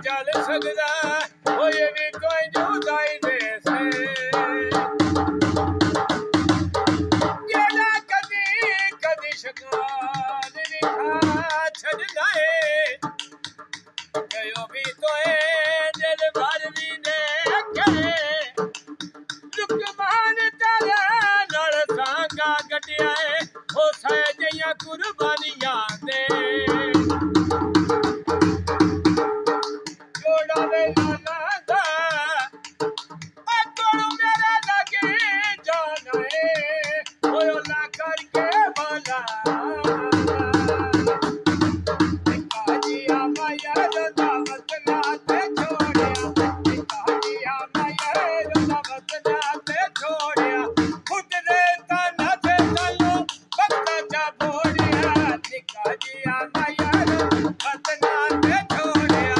चल सकदा होए भी कोई जुदाई दे से जेड़ा कदी कदी शिकार दिखा छड़ना है कयो भी तो है दिल भर भी ने करे लुकमान तेरे नाल सांगा गटिया है हो सै जइयां कुर्बानियां दे जोड़ा वे लाना दा आ तोड़ मेरा लगे जाना है ओ ला करके वाला काजिया माया रंदा वतना ते छोड़या काजिया माया रंदा वतना ते छोड़या खुद रे तना से चलो वक्ता जा बोड़या काजिया माया रंदा वतना ते छोड़या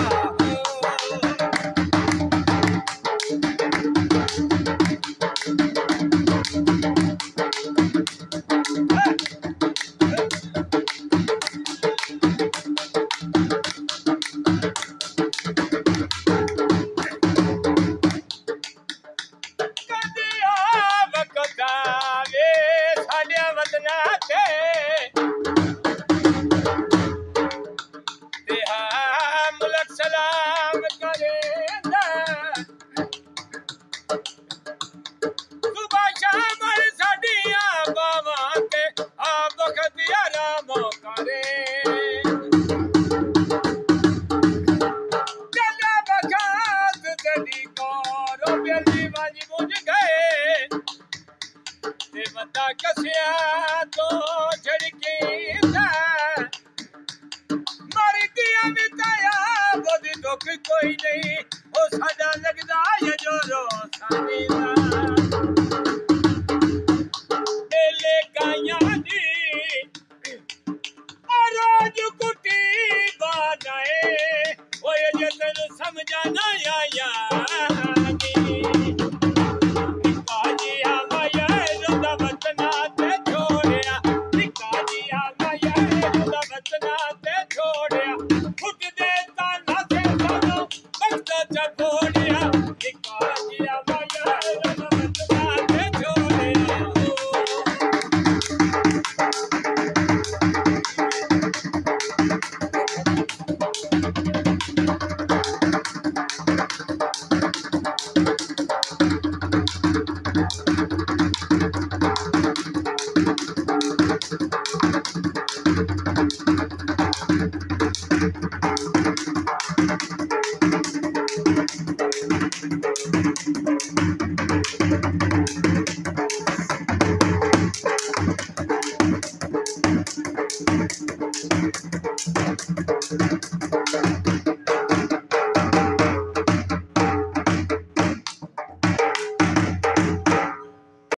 कदिया वक्ता वे साडे वतना ते मुल्क सलाम करेंदा सुबह शाम साडियां बावां ते आ वक्त आराम करे चला बखात तेरी कौरो बेली वाजी मुझ गए ते बंदा कसिया तो झड़की था मर गया मिटाया बोदी दुख कोई नहीं ओ साडा लगदा है जो रोसानी एले काया दी रोज कुटी बनाए ओए जे तेन समझा ना आया